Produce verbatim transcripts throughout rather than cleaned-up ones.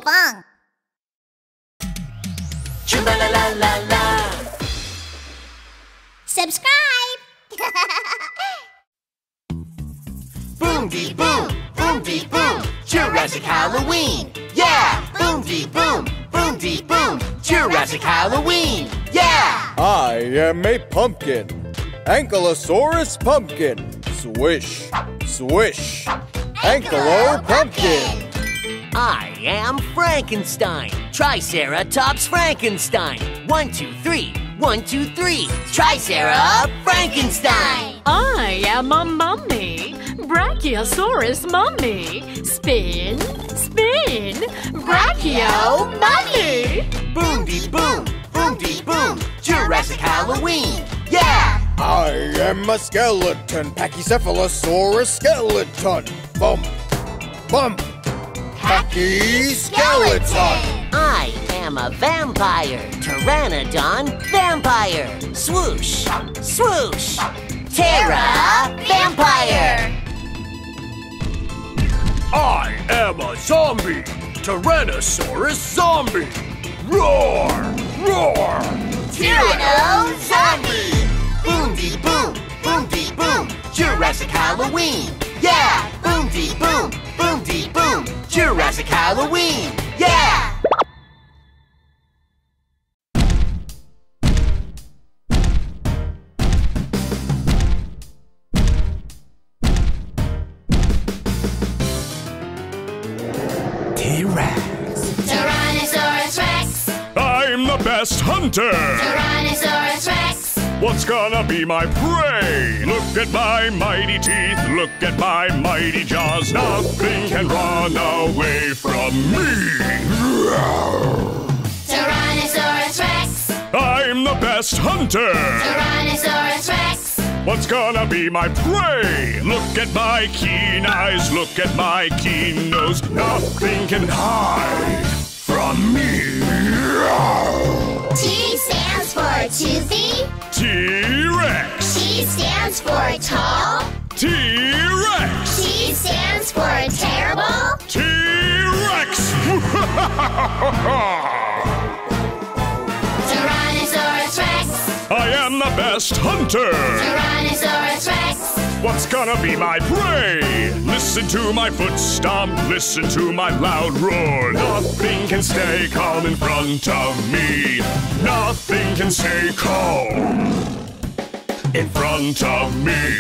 棒。 啦啦啦啦啦 Subscribe. Boom de boom, boom de boom, Jurassic Halloween. Yeah, boom de boom, boom de boom, Jurassic Halloween. Yeah. I am a pumpkin, Ankylosaurus pumpkin. Swish, swish, Ankylo pumpkin. I am Frankenstein, Triceratops Frankenstein. One, two, three, one, two, three, Triceratops Frankenstein. I am a mummy, Brachiosaurus mummy. Spin, spin, Brachio mummy. Boom de boom, boom de boom, Jurassic Halloween. Yeah. I am a skeleton, Pachycephalosaurus skeleton. Bump, bump, Pachyskeleton. I am a vampire, Pteranodon vampire. Swoosh, swoosh, Terra vampire. I am a zombie, Tyrannosaurus zombie. Roar, roar, Tyranno zombie. Boom de boom, boom de boom, Jurassic Halloween. Yeah. Boom de boom, boom de boom, Jurassic Halloween. Yeah. Tyrannosaurus Rex. I'm the best hunter. Tyrannosaurus Rex. What's gonna be my prey? Look at my mighty teeth, look at my mighty jaws. Nothing can run away from me. Tyrannosaurus Rex. I'm the best hunter. Tyrannosaurus Rex. What's gonna be my prey? Look at my keen eyes, look at my keen nose. Nothing can hide from me. T stands for toothy. T-Rex. T stands for tall. T-Rex. T stands for terrible. T-Rex. Tyrannosaurus Rex. I am the best hunter. Tyrannosaurus Rex. What's gonna be my prey? Listen to my foot stomp, listen to my loud roar. Nothing can stay calm in front of me. Nothing can stay calm in front of me.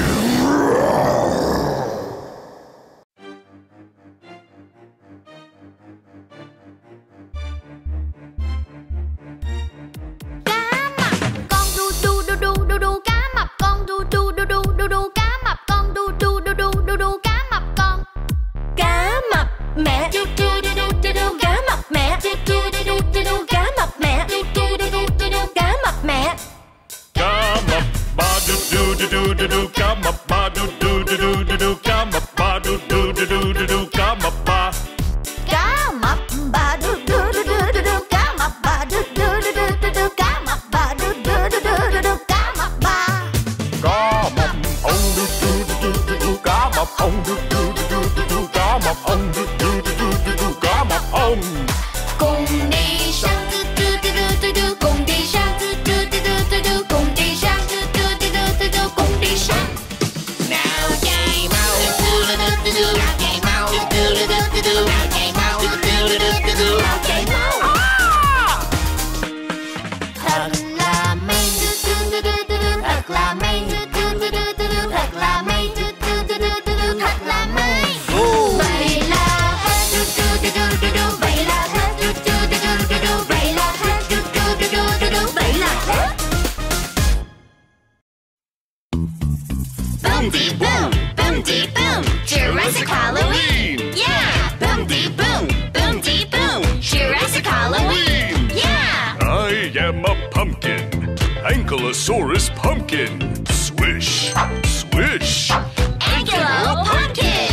Ankylosaurus pumpkin. Swish, swish. Ankylo pumpkin.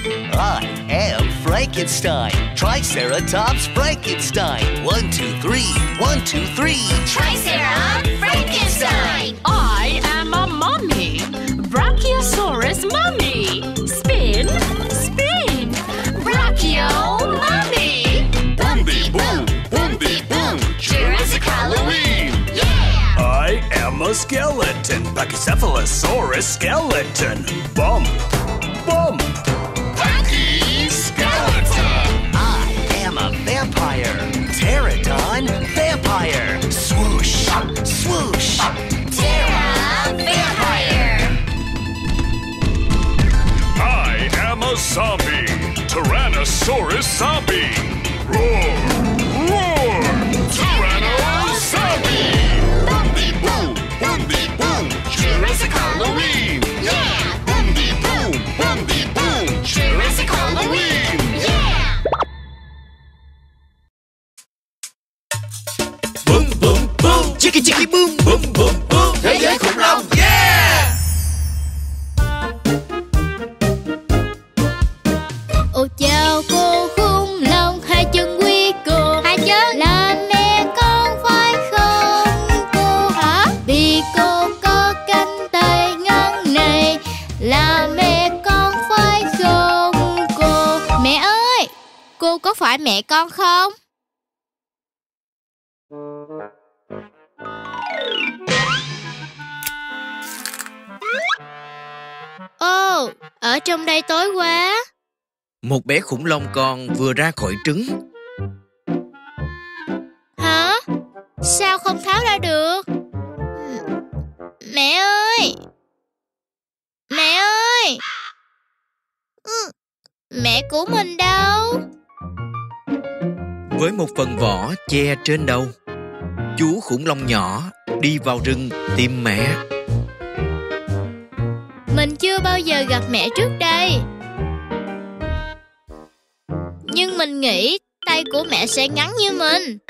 I am Frankenstein, Triceratops Frankenstein. One, two, three, one, two, three. Triceratops Frankenstein. I am a mummy, Brachiosaurus mummy. Spin, spin, Brachio mummy. Skeleton, Pachycephalosaurus skeleton. Bump, bump. Brachiosaurus skeleton. I am a vampire. Pterodon vampire. Swoosh, swoosh. Terra vampire. I am a zombie. Tyrannosaurus zombie. Roar, roar. Tyrannosaurus zombie. Boom, boom, boom, Jurassic Halloween. Yeah. Boom, boom, boom, boom, Jurassic Halloween. Yeah. Boom, boom, boom, chicky chicky boom, boom, boom, boom. Thế giới khủng long, yeah. Ồ chào cô khủng long, hai chân quy cô. Hai chân. Là mẹ con phải không cô? Hả? Vì cô có cánh tay ngắn này. Là mẹ con phải không cô? Mẹ ơi, cô có phải mẹ con không? Ồ, ở trong đây tối quá. Một bé khủng long con vừa ra khỏi trứng. Hả? Sao không tháo ra được? Mẹ ơi! Mẹ ơi! Ừ, mẹ của mình đâu? Với một phần vỏ che trên đầu, chú khủng long nhỏ đi vào rừng tìm mẹ. Mình chưa bao giờ gặp mẹ trước đây. Nhưng mình nghĩ tay của mẹ sẽ ngắn như mình.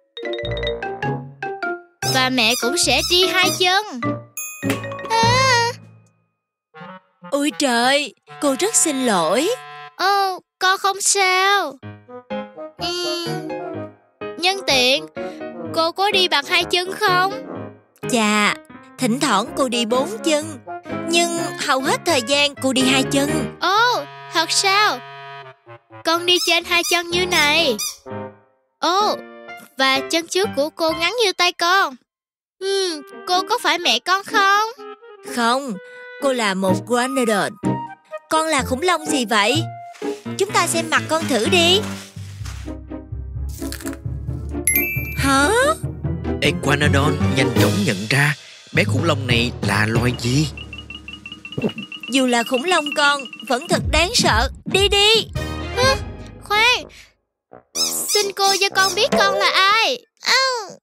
Và mẹ cũng sẽ đi hai chân. À. Ôi trời, cô rất xin lỗi. Ồ, con không sao. Uhm, nhân tiện, cô có đi bằng hai chân không? Chà, thỉnh thoảng cô đi bốn chân, nhưng hầu hết thời gian cô đi hai chân. Ồ, thật sao? Con đi trên hai chân như này. Ồ, và chân trước của cô ngắn như tay con. Hmm, cô có phải mẹ con không? Không, cô là một Iguanodon. Con là khủng long gì vậy? Chúng ta xem mặt con thử đi. Hả? Iguanodon nhanh chóng nhận ra bé khủng long này là loài gì. Dù là khủng long con vẫn thật đáng sợ. Đi đi. À, khoan, xin cô cho con biết con là ai. Oh.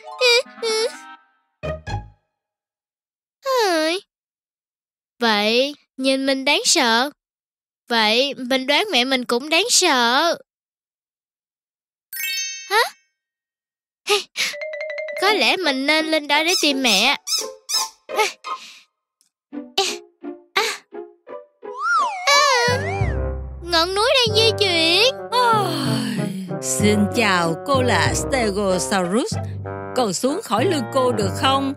Vậy nhìn mình đáng sợ. Vậy mình đoán mẹ mình cũng đáng sợ. Hả? Có lẽ mình nên lên đó để tìm mẹ. À. À. À. Ngọn núi đang di chuyển. Xin chào, cô là Stegosaurus. Con xuống khỏi lưng cô được không?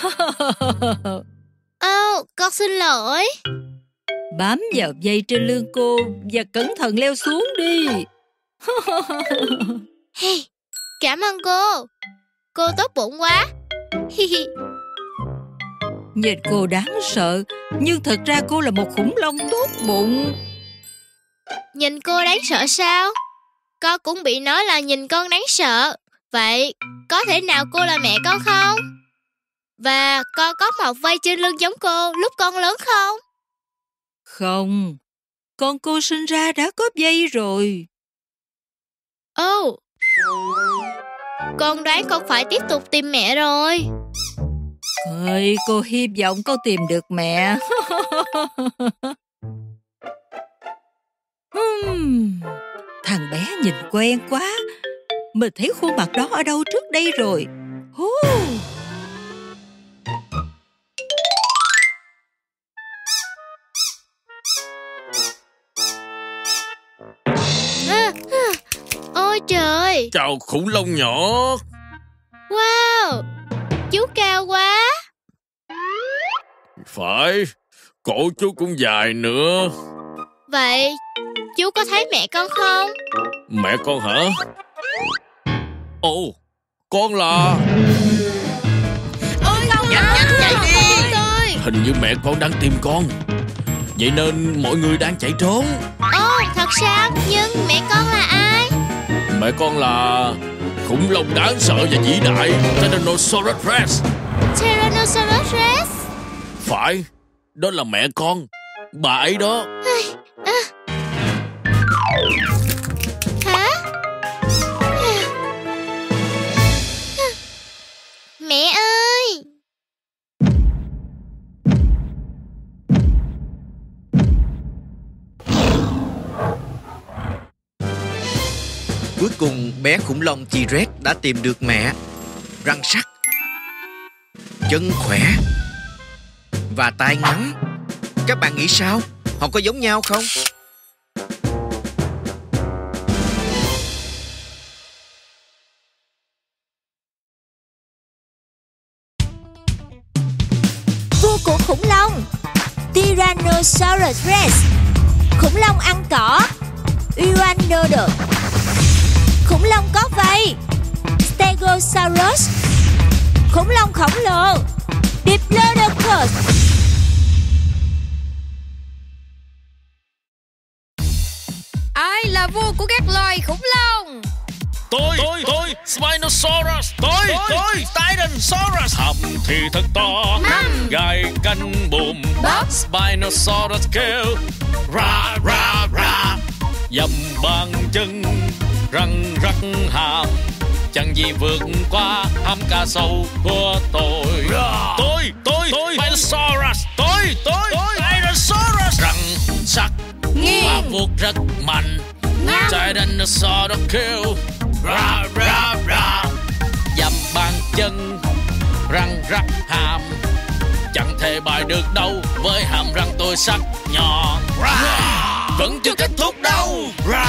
Ồ, oh, con xin lỗi. Bám vào dây trên lưng cô và cẩn thận leo xuống đi. Hey, cảm ơn cô. Cô tốt bụng quá. Nhìn cô đáng sợ, nhưng thật ra cô là một khủng long tốt bụng. Nhìn cô đáng sợ sao? Con cũng bị nói là nhìn con đáng sợ. Vậy có thể nào cô là mẹ con không? Và con có mọc vây trên lưng giống cô lúc con lớn không? Không, con cô sinh ra đã có dây rồi. Ồ, oh. Con đoán con phải tiếp tục tìm mẹ rồi. Ơi, cô hy vọng con tìm được mẹ. hmm, thằng bé nhìn quen quá. Mình thấy khuôn mặt đó ở đâu trước đây rồi. Oh. À, à, ôi trời. Chào khủng long nhỏ. Wow, chú cao quá. Phải, cổ chú cũng dài nữa. Vậy chú có thấy mẹ con không? Mẹ con hả? Ồ, con là... Ôi không, Nhanh nhanh chạy đi. Tôi. Hình như mẹ con đang tìm con, vậy nên mọi người đang chạy trốn. Ồ, thật sao? Nhưng mẹ con là ai? Mẹ con là khủng long đáng sợ và vĩ đại Tyrannosaurus Rex. Tyrannosaurus Rex. Phải, đó là mẹ con, bà ấy đó. À. Hả? Mẹ ơi! Cuối cùng bé khủng long T-Rex đã tìm được mẹ. Răng sắc, chân khỏe và tai ngắn. Các bạn nghĩ sao? Họ có giống nhau không? Vua của khủng long Tyrannosaurus Rex. Khủng long ăn cỏ Iguanodon. Khủng long có vây Stegosaurus. Khủng long khổng lồ Diplodocus. Ai là vua của các loài khủng long? Tôi, tôi, tôi, Spinosaurus. Tôi, tôi, Tyrannosaurus. Hầm thì thật to, Mâm. gai cánh bùm. Bóp. Spinosaurus kêu ra ra ra. Dầm bàn chân, răng rắc hàm, chẳng gì vượt qua hàm cá sấu của tôi. Tôi, tôi, tôi, Spinosaurus. Tôi, tôi, Tyrannosaurus. Răng sắc và vuốt rất mạnh. Tyrannosaurus kêu ra ra ra. Dầm bàn chân, răng rắc hàm, chẳng thể bại được đâu với hàm răng tôi sắc nhọn. Vẫn chưa kết thúc đâu.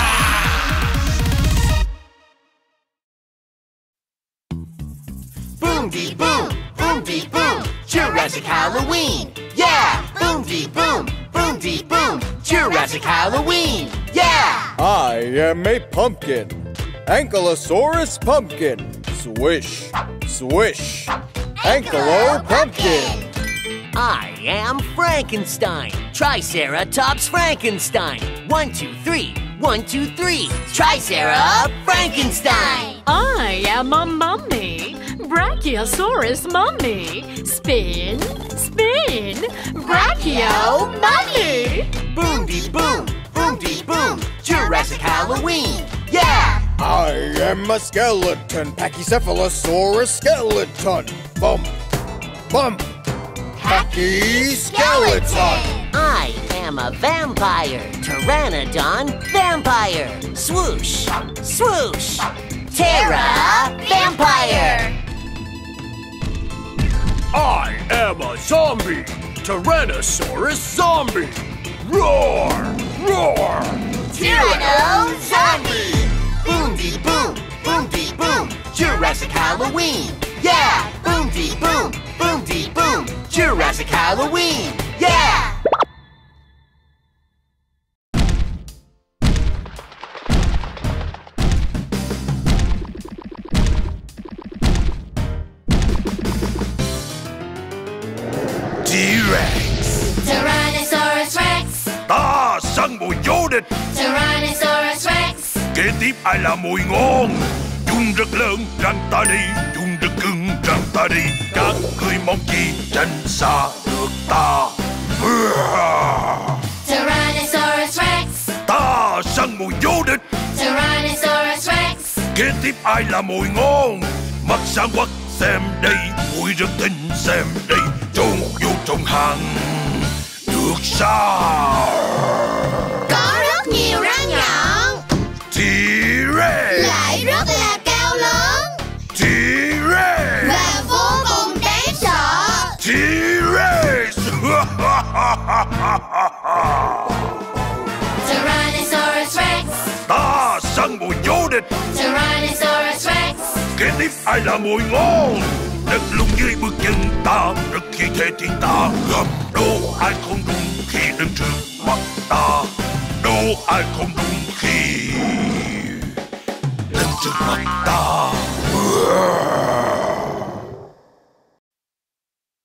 Boom de boom, boom de boom, Jurassic Halloween. Yeah, boom de boom, boom de boom, Jurassic Halloween. Yeah. I am a pumpkin. Ankylosaurus pumpkin. Swish, swish. Ankylo pumpkin. I am Frankenstein. Triceratops Frankenstein. One, two, three. One, two, three. Triceratops Frankenstein. I am a mummy. Brachiosaurus mummy. Spin, spin. Brachio mummy. Boom de boom, boom de boom, Jurassic Halloween. Yeah. I am a skeleton. Pachycephalosaurus skeleton. Bump, bump. Pachyskeleton. I am a vampire. Pteranodon vampire. Swoosh, swoosh. Terra vampire. I am a zombie. Tyrannosaurus zombie. Roar, roar. Tyranno zombie. Boom de boom, boom de boom, Jurassic Halloween. Yeah. Boom de boom, boom de boom, Jurassic Halloween. Yeah. T-Rex. Tyrannosaurus Rex. Ta săn mồi vô địch. Tyrannosaurus Rex. Kế tiếp ai là mồi ngon? Chung rất lớn răng ta đi, chung rất cứng răng ta đi. Các người mong chi tránh xa được ta. Tyrannosaurus Rex. Ta săn mồi vô địch. Tyrannosaurus Rex. Kế tiếp ai là mồi ngon? Mắt sáng quắc xem đây, mũi rất tinh xem đây. Trốn vô trong hang được sao? Có rất nhiều răng nhọn, T-Rex. lại rất là cao lớn T-Rex. và vô cùng đáng sợ. T-Rex. Tyrannosaurus Rex. Ta săn mồi vô địch. Tyrannosaurus Rex. Kế tiếp ai là mồi ngon? Đất lung dưới bước chân ta, rất khí thế thiên ta. Gầm đô ai không run khi đứng trước mặt ta. Đô ai không run khi đứng trước mặt ta.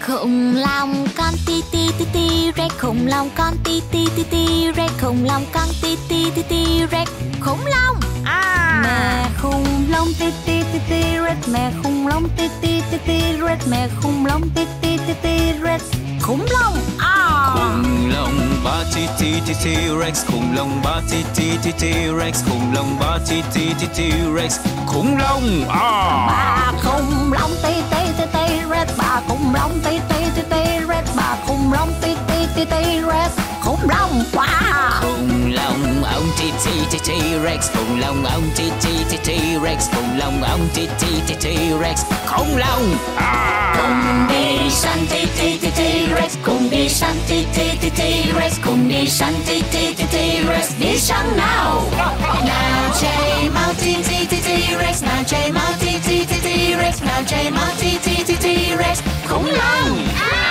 Khủng long con ti ti ti ti Rex, khủng long con ti ti ti ti Rex, khủng long con ti ti ti ti Rex. Khủng long. À. Mẹ khủng long ti ti ti ti Rex, mẹ khủng long ti ti ti ti Rex, mẹ khủng long ti ti ti ti Rex. Khủng long. À. Khủng long ba ti ti ti ti Rex, khủng long ba ti ti ti ti Rex, khủng long ba ti ti ti ti Rex. Khủng long. À. Bà khủng long ti ti ti ti Rex, bà khủng long ti ti ti ti Rex, bà khủng long ti ti ti ti Rex. Khủng long. Wow. Khủng long ông ti ti ti ti Rex, khủng long ông ti ti ti ti Rex, khủng long ông ti ti ti ti Rex. Khủng long. À. Cùng đi săn ti ti ti ti Rex, cùng đi săn ti ti ti ti Rex, cùng đi săn ti ti ti ti Rex. Đi săn nào. Nào chạy mau ti ti ti ti Rex, nào chạy mau ti ti ti ti Rex, nào chạy mau ti ti ti ti Rex. Khủng long.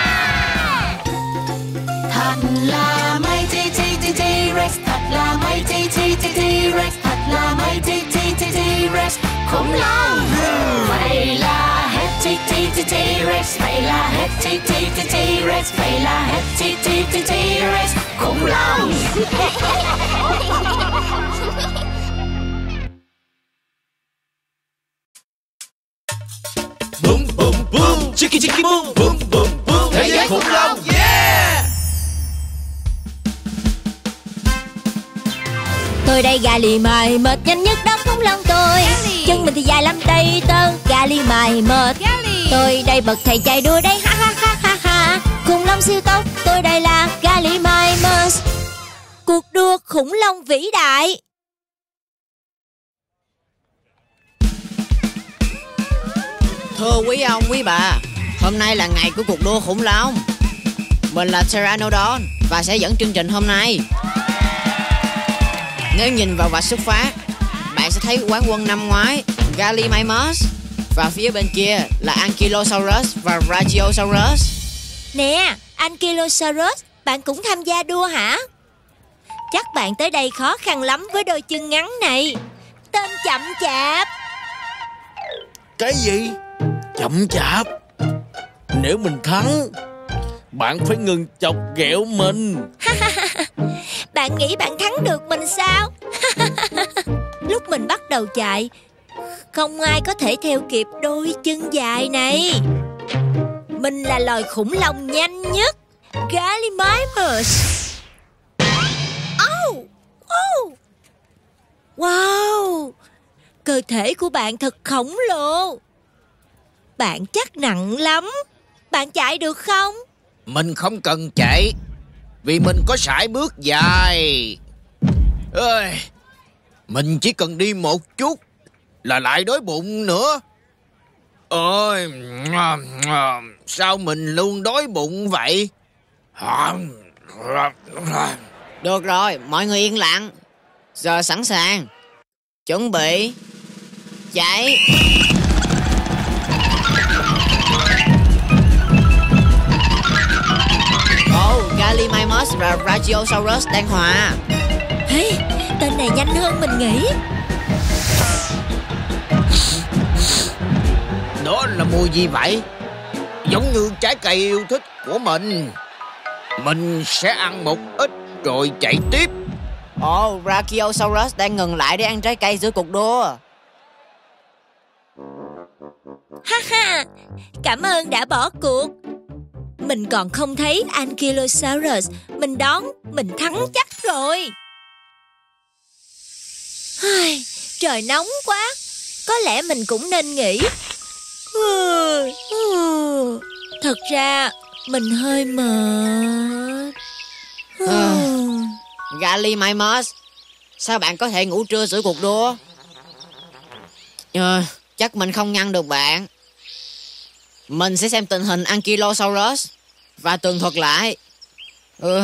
Thật là mấy ti ti ti ti Rex, thật là mấy ti ti ti ti Rex, thật là mấy ti ti ti ti Rex. Khủng long. Vậy là hết ti ti ti ti Rex, vậy là hết ti ti ti ti Rex, vậy là hết ti ti ti ti Rex. Khủng long. Boom boom boom, chicky chicky boom, boom boom boom. Thế giới khủng long, yeah. Tôi đây gà lì mài mệt nhanh nhất đó khủng long tôi. Chân mình thì dài lắm đây tơ gà lì mài mệt. Tôi đây bậc thầy chạy đua đây ha ha ha ha ha. Khủng long siêu tốc, tôi đây là gà lì mài mệt. Cuộc đua khủng long vĩ đại. Thưa quý ông, quý bà, hôm nay là ngày của cuộc đua khủng long. Mình là Pteranodon và sẽ dẫn chương trình hôm nay. Nếu nhìn vào vạch xuất phát, bạn sẽ thấy quán quân năm ngoái Gallimimus, và phía bên kia là Ankylosaurus và Brachiosaurus. Nè, Ankylosaurus, bạn cũng tham gia đua hả? Chắc bạn tới đây khó khăn lắm với đôi chân ngắn này. Tên chậm chạp. Cái gì? Chậm chạp? Nếu mình thắng, bạn phải ngừng chọc ghẹo mình. Bạn nghĩ bạn thắng được mình sao? Lúc mình bắt đầu chạy, không ai có thể theo kịp đôi chân dài này. Mình là loài khủng long nhanh nhất, Gallimimus. Oh, oh. Wow, cơ thể của bạn thật khổng lồ. Bạn chắc nặng lắm. Bạn chạy được không? Mình không cần chạy, vì mình có sải bước dài. Ơi, mình chỉ cần đi một chút là lại đói bụng nữa. Ôi, sao mình luôn đói bụng vậy? Được rồi, mọi người yên lặng. Giờ sẵn sàng. Chuẩn bị. Chạy. Oh, Gallimimus và Brachiosaurus đang hòa. Hey, tên này nhanh hơn mình nghĩ. Đó là mùi gì vậy? Giống như trái cây yêu thích của mình. Mình sẽ ăn một ít rồi chạy tiếp. Ồ, oh, Brachiosaurus đang ngừng lại để ăn trái cây giữa cuộc đua. Ha ha, cảm ơn đã bỏ cuộc. Mình còn không thấy Ankylosaurus. Mình đoán mình thắng chắc rồi. Trời nóng quá. Có lẽ mình cũng nên nghỉ. Thật ra mình hơi mệt. Gallimimus, sao bạn có thể ngủ trưa giữa cuộc đua? Ờ, chắc mình không ngăn được bạn. Mình sẽ xem tình hình Ankylosaurus và tường thuật lại. Ừ.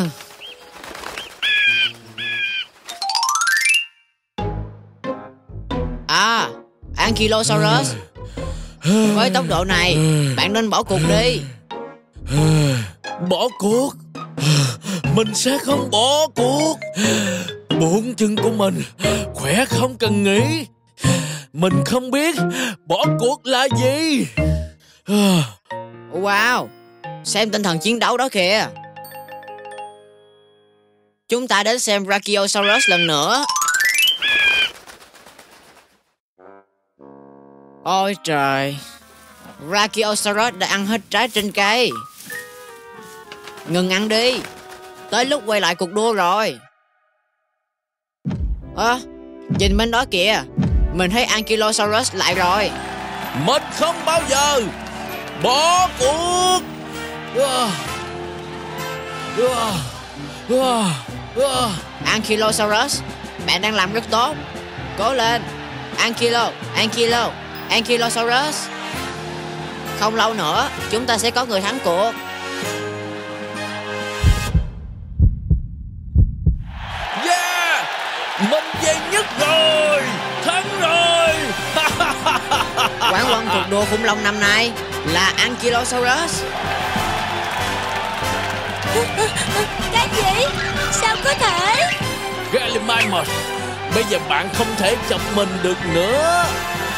À, Ankylosaurus, với tốc độ này, bạn nên bỏ cuộc đi. Bỏ cuộc? Mình sẽ không bỏ cuộc. Bốn chân của mình khỏe không cần nghĩ. Mình không biết bỏ cuộc là gì. Wow, Xem tinh thần chiến đấu đó kìa. Chúng ta đến xem Brachiosaurus lần nữa. Ôi trời, Brachiosaurus đã ăn hết trái trên cây. Ngừng ăn đi, tới lúc quay lại cuộc đua rồi. Ơ, à, nhìn bên đó kìa, mình thấy Ankylosaurus lại rồi. Mình không bao giờ bỏ cuộc. Ankylosaurus, bạn đang làm rất tốt. Cố lên, Ankylo, Ankylo, Ankylosaurus. Không lâu nữa, chúng ta sẽ có người thắng cuộc. Yeah, mình về nhất rồi, thắng rồi. Quán quân cuộc đua khủng long năm nay là Ankylosaurus. Cái gì? Sao có thể? Gallimimus, bây giờ bạn không thể chọc mình được nữa.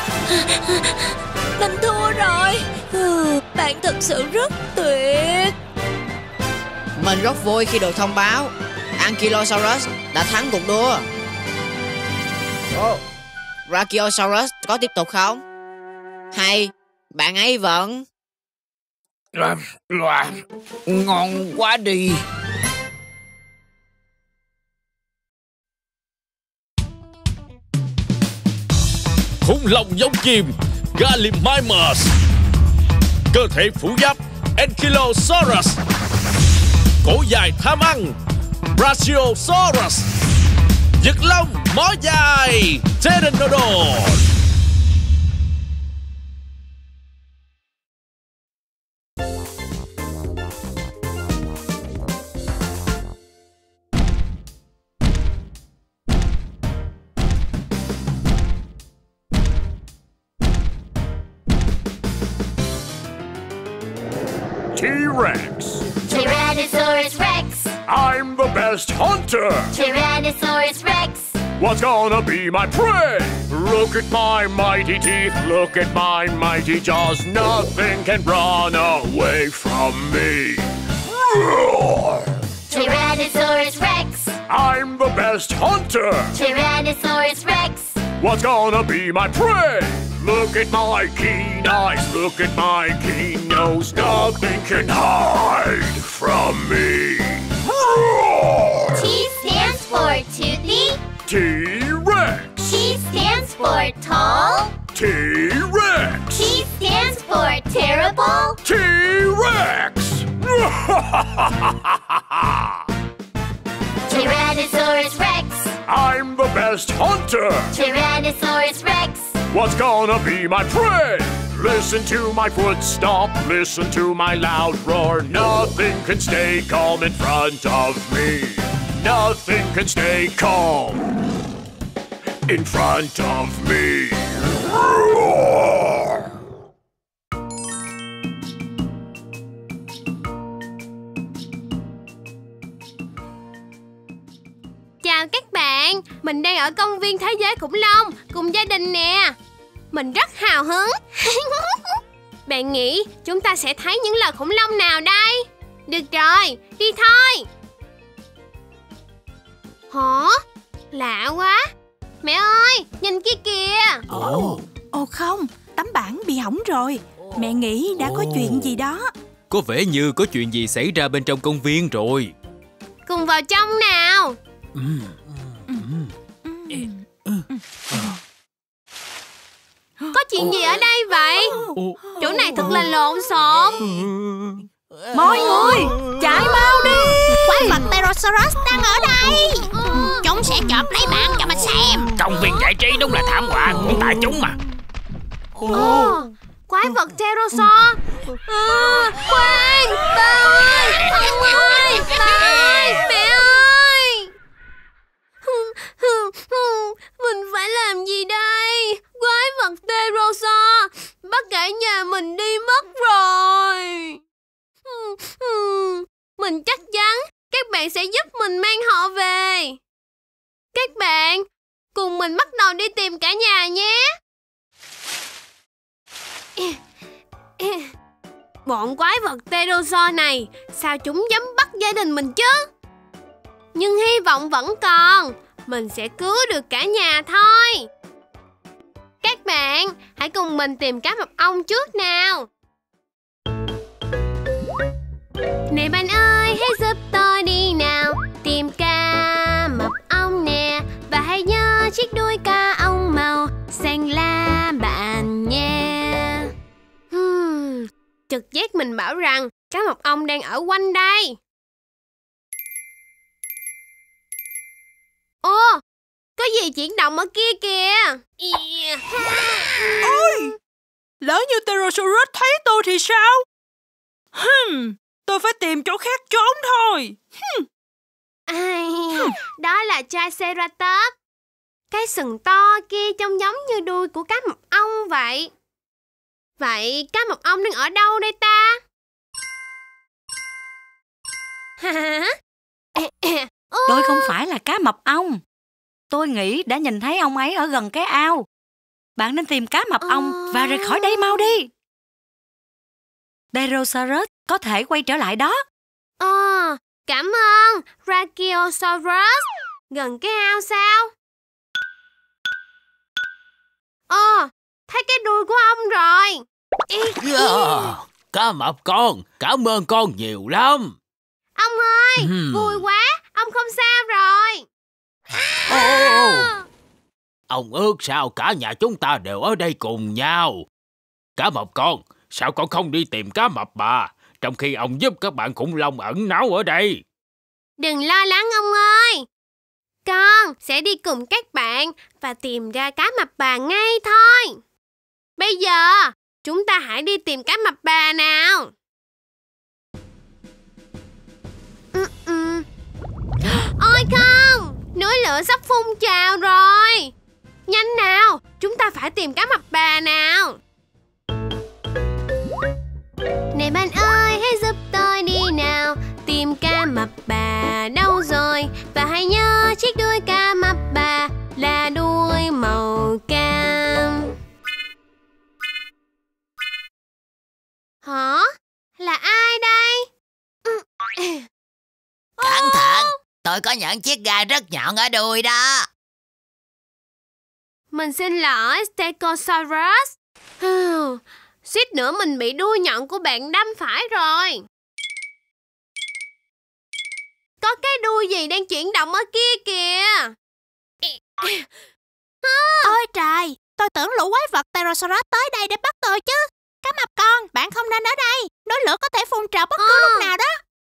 Mình thua rồi. Bạn thật sự rất tuyệt. Mình rất vui khi được thông báo Ankylosaurus đã thắng cuộc đua. Oh, Brachiosaurus có tiếp tục không? Hay bạn ấy vẫn... Loạn, loạn, ngon quá đi. Khủng long giống chim Gallimimus, cơ thể phủ giáp Ankylosaurus, cổ dài tham ăn Brachiosaurus, giật lông mỏ dài Pteranodon. T-Rex. Tyrannosaurus Rex. I'm the best hunter. Tyrannosaurus Rex. What's gonna be my prey? Look at my mighty teeth, look at my mighty jaws. Nothing can run away from me. Roar! Tyrannosaurus Rex. I'm the best hunter. Tyrannosaurus Rex. What's gonna be my prey? Look at my keen eyes, look at my keen nose. Nothing can hide from me. Roar! T stands for toothy. T-Rex. T stands for tall. T-Rex. T stands for terrible. T-Rex. Tyrannosaurus Rex. I'm the best hunter. Tyrannosaurus Rex. What's gonna be my prey? Listen to my foot stomp, listen to my loud roar. Nothing can stay calm in front of me. Nothing can stay calm in front of me. Roar! Chào các bạn, mình đang ở công viên thế giới khủng long cùng gia đình nè. Mình rất hào hứng. Bạn nghĩ chúng ta sẽ thấy những loài khủng long nào đây? Được rồi, đi thôi. Hả? Lạ quá. Mẹ ơi, nhìn kia kìa. Ồ, ồ không, tấm bảng bị hỏng rồi. Mẹ nghĩ đã có chuyện gì đó. Có vẻ như có chuyện gì xảy ra bên trong công viên rồi. Cùng vào trong nào. Có chuyện gì ở đây vậy? Chỗ này thật là lộn xộn. Mọi người, chạy mau đi. Quái vật Pterosaurus đang ở đây. Chúng sẽ chộp lấy bạn cho mà xem. Công viên giải trí đúng là thảm họa của tại chúng mà. Ồ, quái vật Pterosaur. À, khoan, ba ơi, ông ơi, ba ơi, mẹ ơi. Mình phải làm gì đây? Quái vật Pterosaur bắt cả nhà mình đi mất rồi. Mình chắc chắn các bạn sẽ giúp mình mang họ về. Các bạn, cùng mình bắt đầu đi tìm cả nhà nhé. Bọn quái vật pterosaur này, sao chúng dám bắt gia đình mình chứ? Nhưng hy vọng vẫn còn, mình sẽ cứu được cả nhà thôi. Các bạn, hãy cùng mình tìm cá mập ong trước nào. Này bạn ơi, hãy giúp tôi đi nào, tìm cá mập ong nè. Và hãy nhớ chiếc đuôi cá ong màu xanh lá bạn nha. Hmm, trực giác mình bảo rằng cá mập ong đang ở quanh đây. Ô, có gì chuyển động ở kia kìa. Ôi, lỡ như Pterosaurus thấy tôi thì sao? Hmm, tôi phải tìm chỗ khác trốn thôi. Hmm. Ai, đó là Triceratops. Cái sừng to kia trông giống như đuôi của cá mập ong vậy. Vậy cá mập ong đang ở đâu đây ta? Tôi không phải là cá mập ong. Tôi nghĩ đã nhìn thấy ông ấy ở gần cái ao. Bạn nên tìm cá mập ong và rời khỏi đây mau đi. Pterosaurus có thể quay trở lại đó. Ờ, cảm ơn Brachiosaurus. Gần cái ao sao? Ờ, thấy cái đuôi của ông rồi. Yeah, cá mập con, cảm ơn con nhiều lắm. Ông ơi, Hmm. vui quá, ông không sao rồi. Oh. Ông ước sao cả nhà chúng ta đều ở đây cùng nhau. Cá mập con, sao con không đi tìm cá mập bà, trong khi ông giúp các bạn khủng long ẩn náu ở đây? Đừng lo lắng ông ơi. Con sẽ đi cùng các bạn và tìm ra cá mập bà ngay thôi. Bây giờ, chúng ta hãy đi tìm cá mập bà nào. Ừ, ừ. Ôi không, núi lửa sắp phun trào rồi. Nhanh nào, chúng ta phải tìm cá mập bà nào. Này bạn ơi, hãy giúp tôi đi nào, tìm cá mập bà đâu rồi. Và hãy nhớ chiếc đuôi cá mập bà là đuôi màu cam. Hả? Là ai đây? Cẩn thận, tôi có những chiếc gai rất nhọn ở đuôi đó. Mình xin lỗi, Stegosaurus. Suýt nữa mình bị đuôi nhọn của bạn đâm phải rồi. Có cái đuôi gì đang chuyển động ở kia kìa. Ôi trời, tôi tưởng lũ quái vật Pterosaurus tới đây để bắt tôi chứ. Cá mập con, bạn không nên ở đây. Núi lửa có thể phun trào bất cứ lúc nào đó.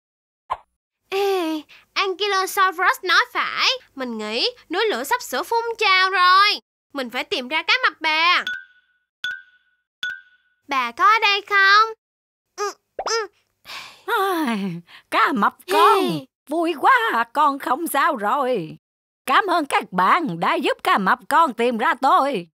Ê, Ankylosaurus nói phải. Mình nghĩ núi lửa sắp sửa phun trào rồi. Mình phải tìm ra cá mập bà. Bà có ở đây không? Ừ, ừ. Ai, cá mập con, vui quá, con không sao rồi. Cảm ơn các bạn đã giúp cá mập con tìm ra tôi.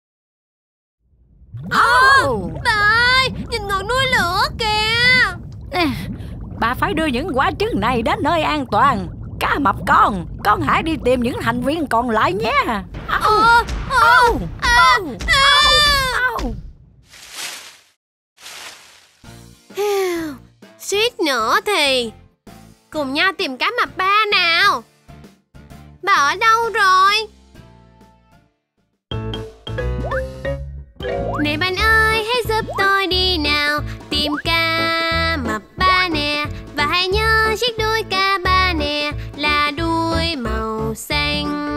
Oh, bà ơi, nhìn ngọn núi lửa kìa. À, bà phải đưa những quả trứng này đến nơi an toàn. Cá mập con, con hãy đi tìm những thành viên còn lại nhé. Ồ, ồ, à, suýt nữa thì cùng nhau tìm cá mập ba nào. Bà ở đâu rồi? Này bạn ơi, hãy giúp tôi đi nào, tìm cá mập ba nè. Và hãy nhớ chiếc đuôi cá ba nè là đuôi màu xanh.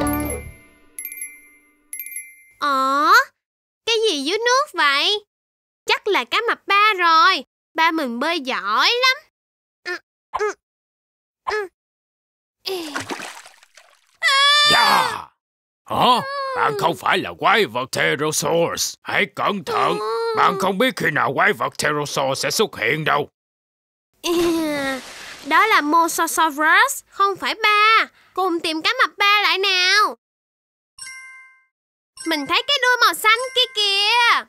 Ồ, cái gì dưới nước vậy? Chắc là cá mập ba rồi. Ba mình bơi giỏi lắm. Yeah. Hả? Bạn không phải là quái vật Pterosaurus. Hãy cẩn thận. Bạn không biết khi nào quái vật Pterosaurus sẽ xuất hiện đâu. Đó là Mosasaurus, không phải ba. Cùng tìm cá mập ba lại nào. Mình thấy cái đuôi màu xanh kia kìa.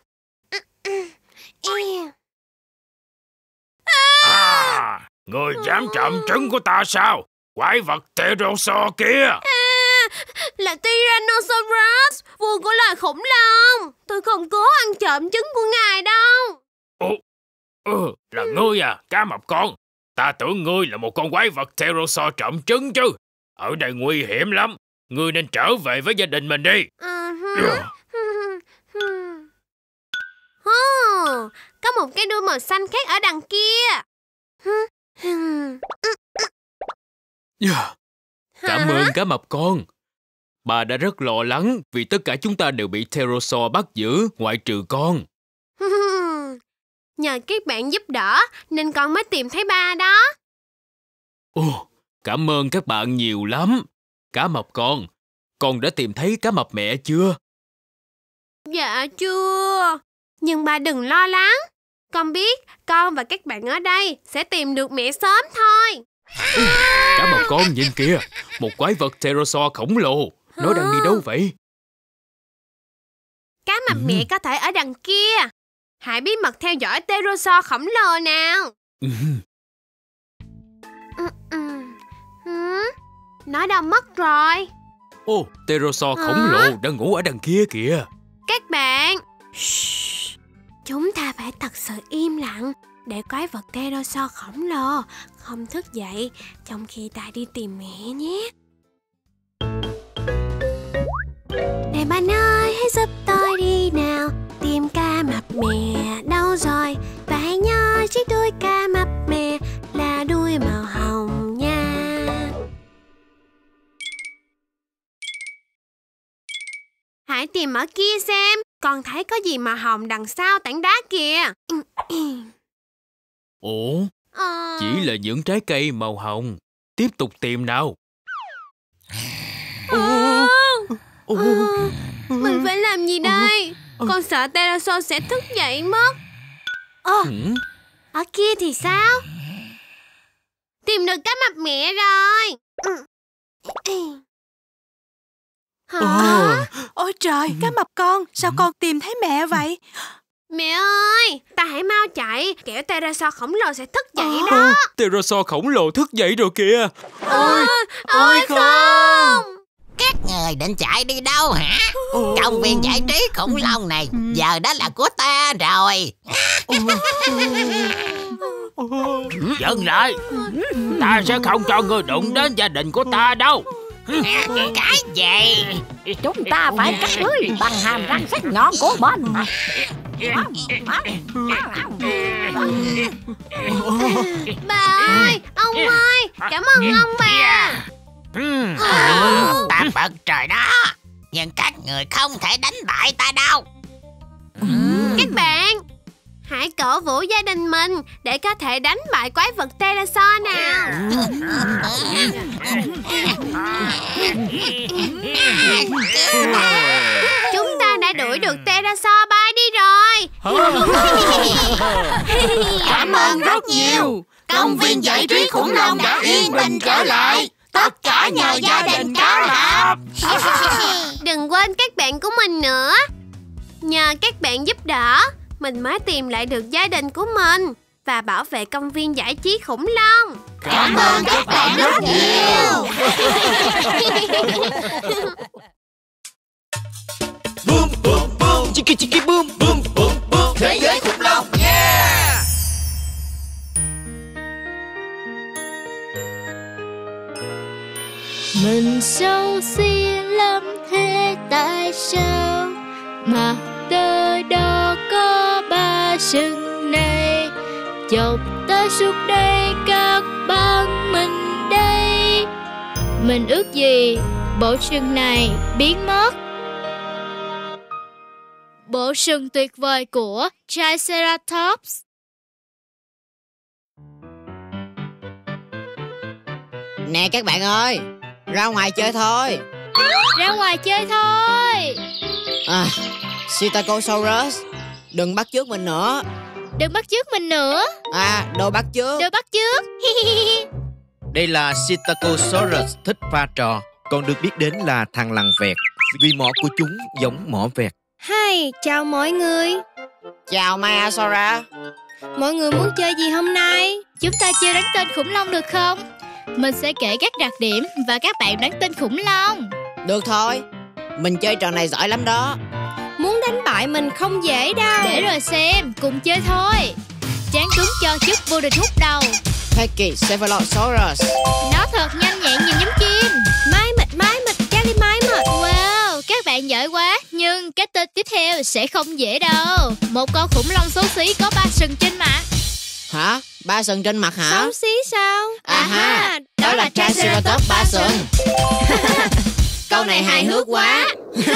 À, người dám trộm trứng của ta sao? Quái vật Pterosaur kia. À, là Tyrannosaurus, vua của loài khủng long. Tôi không cố ăn trộm trứng của ngài đâu. Ủa, Ừ, là ngươi à, cá mập con. Ta tưởng ngươi là một con quái vật pterosaur trộm trứng chứ. Ở đây nguy hiểm lắm. Ngươi nên trở về với gia đình mình đi. Uh-huh. Oh, có một cái đuôi màu xanh khác ở đằng kia. Yeah. Cảm ơn cá mập con. Bà đã rất lo lắng vì tất cả chúng ta đều bị pterosaur bắt giữ, ngoại trừ con. Nhờ các bạn giúp đỡ nên con mới tìm thấy ba đó. Ồ, cảm ơn các bạn nhiều lắm. Cá mập con, con đã tìm thấy cá mập mẹ chưa? Dạ chưa. Nhưng ba đừng lo lắng. Con biết con và các bạn ở đây sẽ tìm được mẹ sớm thôi. Ừ, cá mập con nhìn kìa, một quái vật pterosaur khổng lồ. Nó đang đi đâu vậy? Cá mập ừ. mẹ có thể ở đằng kia. Hãy bí mật theo dõi pterosaur khổng lồ nào. Ừ. Ừ, ừ. Ừ. Nó đâu mất rồi? Ồ, pterosaur khổng lồ đang ngủ ở đằng kia kìa. Các bạn, Shhh. Chúng ta phải thật sự im lặng để quái vật pterosaur khổng lồ không thức dậy trong khi ta đi tìm mẹ nhé. Này bạn ơi, hãy giúp tôi đi nào, tìm cá mập mẹ đâu rồi. Và hãy nhớ chiếc đuôi cá mập mẹ là đuôi màu hồng nha. Hãy tìm ở kia xem, con thấy có gì màu hồng đằng sau tảng đá kìa. Ủa, à... chỉ là những trái cây màu hồng. Tiếp tục tìm nào. À... À... Mình phải làm gì đây? Con sợ pterosaur sẽ thức dậy mất. Ồ, ở kia thì sao? Tìm được cá mập mẹ rồi. Hả? Ôi trời, cá mập con, sao con tìm thấy mẹ vậy? Mẹ ơi, ta hãy mau chạy, kẻo pterosaur khổng lồ sẽ thức dậy đó. Pterosaur khổng lồ thức dậy rồi kìa. Ôi, ôi không. Các người định chạy đi đâu hả? Công viên giải trí khủng long này giờ đã là của ta rồi. Dừng lại. Ta sẽ không cho ngươi đụng đến gia đình của ta đâu. Cái gì? Chúng ta phải cắt lưới bằng hàm răng sắc nhọn của mình. Bà ơi, ông ơi, cảm ơn ông bà. Hmm. Ta bật trời đó, nhưng các người không thể đánh bại ta đâu. Các bạn, hãy cổ vũ gia đình mình để có thể đánh bại quái vật pterosaur nào. Chúng ta đã đuổi được pterosaur bay đi rồi. Cảm ơn rất nhiều. Công viên giải trí khủng long đã yên bình trở lại. Tất cả nhờ gia đình cá mập. Đừng quên các bạn của mình nữa. Nhờ các bạn giúp đỡ, mình mới tìm lại được gia đình của mình và bảo vệ công viên giải trí khủng long. Cảm ơn các bạn rất nhiều. Boom boom boom, chiki chiki boom boom boom boom. Thế giới khủng long, yeah. Mình xấu xí lắm thế tại sao mặt tơ đó có ba sừng này, chọc tới suốt đây các bạn mình đây. Mình ước gì bộ sừng này biến mất. Bộ sừng tuyệt vời của Triceratops. Nè các bạn ơi, ra ngoài chơi thôi. Ra ngoài chơi thôi. À, Psittacosaurus, đừng bắt chước mình nữa. Đừng bắt chước mình nữa. À, đồ bắt chước. Đồ bắt chước. Đây là Psittacosaurus thích pha trò, còn được biết đến là thằng lằn vẹt vì mỏ của chúng giống mỏ vẹt. Hi, chào mọi người. Chào Maiasaura. Mọi người muốn chơi gì hôm nay? Chúng ta chơi đánh tên khủng long được không? Mình sẽ kể các đặc điểm và các bạn đánh tên khủng long. Được thôi, mình chơi trò này giỏi lắm đó. Muốn đánh bại mình không dễ đâu. Để rồi xem, cùng chơi thôi. trán cứng cho chức vô địch hút đầu. Pachycephalosaurus. Nó thật nhanh nhẹn như nhím chim. Mai mịt mai mịt Gallimimus. Wow, các bạn giỏi quá. Nhưng cái tên tiếp theo sẽ không dễ đâu. Một con khủng long xấu xí có ba sừng trên mặt. Hả? Ba sừng trên mặt hả? Xấu xí sao? À ha, đó là Triceratops ba sừng. Câu này hài hước quá.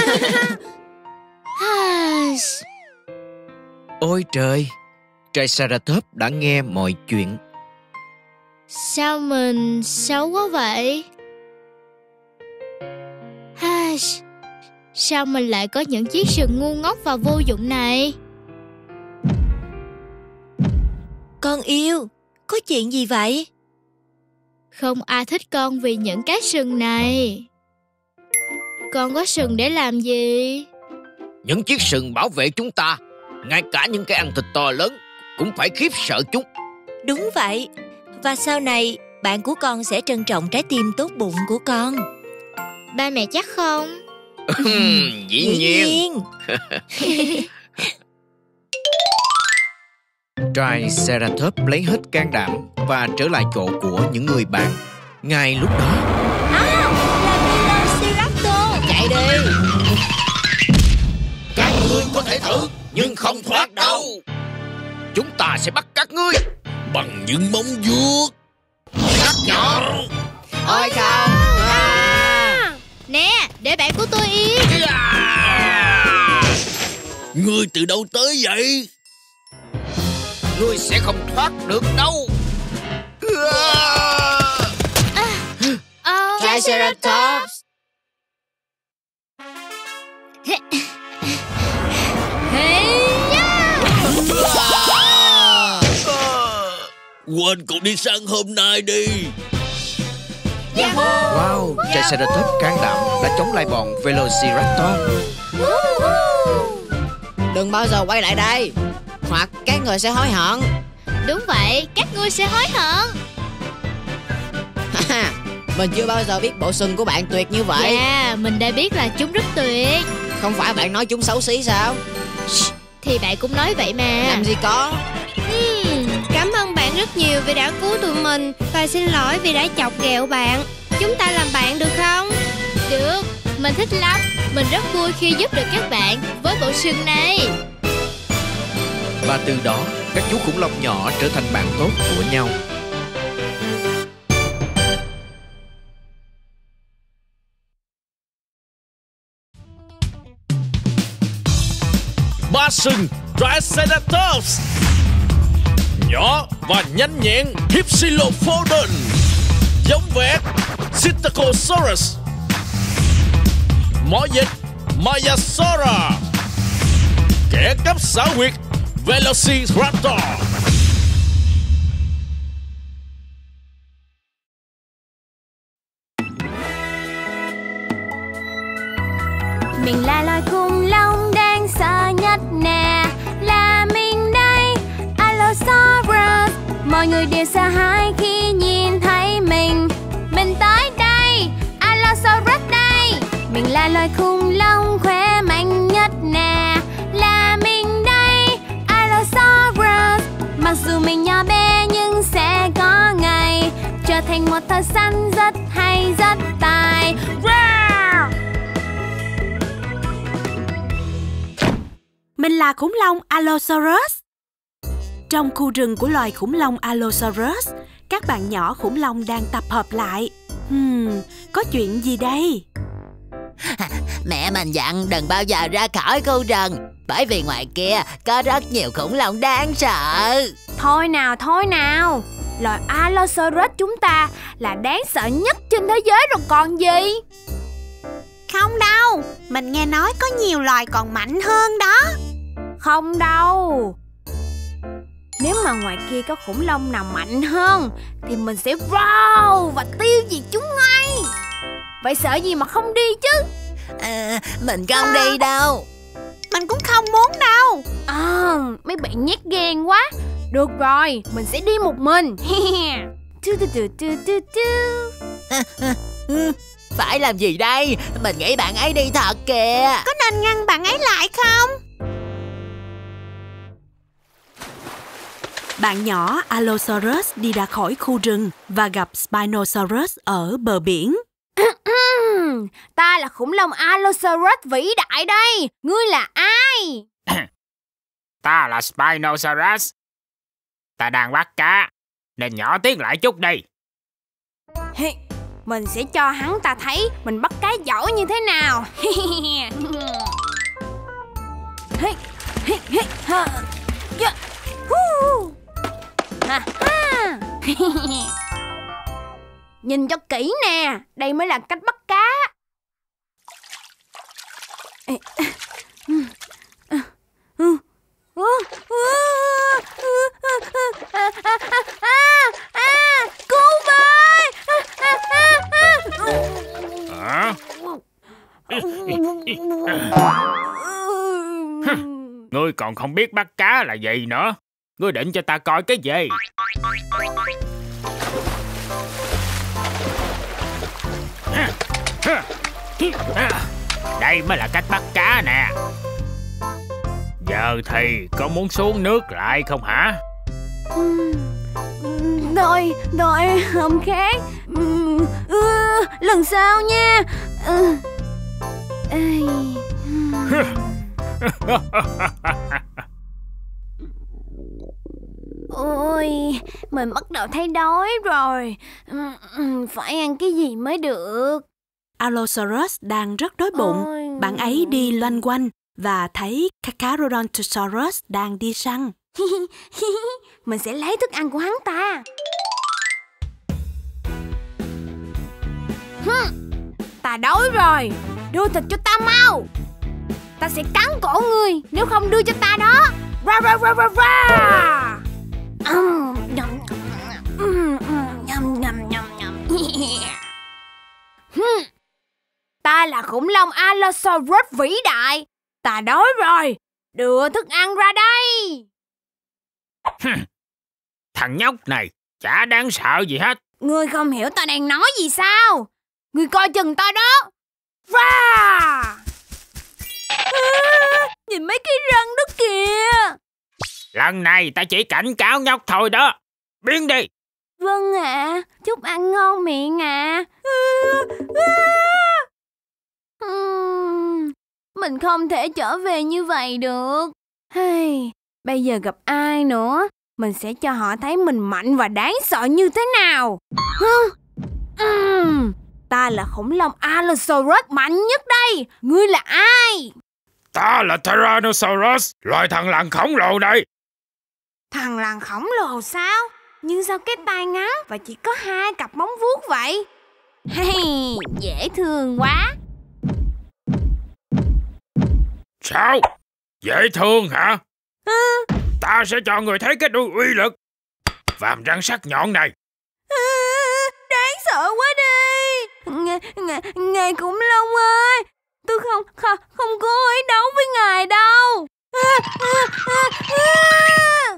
Ôi trời, Triceratops đã nghe mọi chuyện. Sao mình xấu quá vậy? Sao mình lại có những chiếc sừng ngu ngốc và vô dụng này? Con yêu, có chuyện gì vậy? Không ai thích con vì những cái sừng này. Con có sừng để làm gì? Những chiếc sừng bảo vệ chúng ta. Ngay cả những cái ăn thịt to lớn cũng phải khiếp sợ chúng. Đúng vậy. Và sau này bạn của con sẽ trân trọng trái tim tốt bụng của con. Ba mẹ chắc không? Dĩ nhiên. Triceratops lấy hết can đảm và trở lại chỗ của những người bạn. Ngay lúc đó, à, là Velociraptor. Chạy đi. Các ngươi có thể thử nhưng không thoát đâu. Chúng ta sẽ bắt các ngươi bằng những móng vuốt sắc nhọn. Ôi không. À. Nè, để bạn của tôi yên. Ngươi từ đâu tới vậy? Ngươi sẽ không thoát được đâu. à. Triceratops. Quên cuộc đi săn hôm nay đi. Yahoo. Wow, Triceratops can đảm đã chống lại bọn Velociraptor. Đừng bao giờ quay lại đây, hoặc các người sẽ hối hận. Đúng vậy, các ngươi sẽ hối hận. Mình chưa bao giờ biết bộ sừng của bạn tuyệt như vậy. Dạ, yeah, mình đã biết là chúng rất tuyệt. Không phải bạn nói chúng xấu xí sao? Thì bạn cũng nói vậy mà. Làm gì có. hmm, Cảm ơn bạn rất nhiều vì đã cứu tụi mình. Và xin lỗi vì đã chọc ghẹo bạn. Chúng ta làm bạn được không? Được, mình thích lắm. Mình rất vui khi giúp được các bạn với bộ sừng này. Và từ đó, các chú khủng long nhỏ trở thành bạn tốt của nhau. Ba sừng Triceratops, nhỏ và nhanh nhẹn Hypsilophodon, giống vẹt Psittacosaurus, mỏ dịch Maiasaura, kẻ cấp xảo quyệt Velociraptor. Mình là loài khủng long đáng sợ nhất nè, là mình đây, Allosaurus. Mọi người đều sợ hãi khi nhìn thấy mình. Mình tới đây, Allosaurus đây. Mình là loài khủng long khỏe mạnh nhất nè, là mình đây, Allosaurus. Mặc dù mình nhỏ bé nhưng sẽ có ngày trở thành một thợ săn rất hay rất tài. Mình là khủng long Allosaurus. Trong khu rừng của loài khủng long Allosaurus, các bạn nhỏ khủng long đang tập hợp lại. Hmm, có chuyện gì đây? Mẹ mình dặn đừng bao giờ ra khỏi khu rừng, bởi vì ngoài kia có rất nhiều khủng long đáng sợ. Thôi nào, thôi nào. Loài Allosaurus chúng ta là đáng sợ nhất trên thế giới rồi còn gì. Không đâu, mình nghe nói có nhiều loài còn mạnh hơn đó. Không đâu. Nếu mà ngoài kia có khủng long nào mạnh hơn thì mình sẽ wow và tiêu diệt chúng ngay. Vậy sợ gì mà không đi chứ. à, Mình không à, đi đâu. Mình cũng không muốn đâu. À, mấy bạn nhát gan quá. Được rồi, mình sẽ đi một mình. tu, tu, tu, tu, tu, tu. Phải làm gì đây? Mình nghĩ bạn ấy đi thật kìa. Có nên ngăn bạn ấy lại không? Bạn nhỏ Allosaurus đi ra khỏi khu rừng và gặp Spinosaurus ở bờ biển. Ta là khủng long Allosaurus vĩ đại đây. Ngươi là ai? Ta là Spinosaurus. Ta đang bắt cá, nên nhỏ tiếng lại chút đi. Hey, mình sẽ cho hắn ta thấy mình bắt cá giỏi như thế nào. Hey, hey, hey, ha. Yeah. Woo. Ha, ha. Nhìn cho kỹ nè, đây mới là cách bắt cá. Cứu với! Hả? Ngươi còn không biết bắt cá là gì nữa. Ngươi định cho ta coi cái gì? Đây mới là cách bắt cá nè. Giờ thì có muốn xuống nước lại không hả? Tôi, tôi không khác. Ừ, lần sau nha. Ừ. Ôi, mình bắt đầu thấy đói rồi. Phải ăn cái gì mới được. Allosaurus đang rất đói bụng. Ôi. Bạn ấy đi loanh quanh và thấy Carcharodontosaurus đang đi săn. Mình sẽ lấy thức ăn của hắn ta. Ta đói rồi. Đưa thịt cho ta mau. Ta sẽ cắn cổ ngươi nếu không đưa cho ta đó. Ra ra ra ra ra. Um, nhầm, um, um, nhầm, nhầm, nhầm, nhầm. Yeah. Ta là khủng long Allosaurus vĩ đại. Ta đói rồi. Đưa thức ăn ra đây. Thằng nhóc này chả đáng sợ gì hết. Ngươi không hiểu ta đang nói gì sao? Ngươi coi chừng ta đó. Ra. À, nhìn mấy cái răng đó kìa. Lần này ta chỉ cảnh cáo nhóc thôi đó. Biến đi. Vâng ạ. À, chúc ăn ngon miệng ạ. À. Uhm, mình không thể trở về như vậy được. Hey, bây giờ gặp ai nữa, mình sẽ cho họ thấy mình mạnh và đáng sợ như thế nào. Uhm, ta là khủng long Allosaurus mạnh nhất đây. Ngươi là ai? Ta là Tyrannosaurus, loài thằn lằn khổng lồ đây. Thằn lằn khổng lồ sao? Nhưng sao cái tai ngắn và chỉ có hai cặp móng vuốt vậy? Hey, dễ thương quá. Sao? Dễ thương hả? À. Ta sẽ cho người thấy cái đuôi uy lực. Vàm răng sắc nhọn này. À, đáng sợ quá đi. Ngài, ngài, ngài khủng long ơi, tôi không không, không cố ý đấu với ngài đâu. À, à, à, à.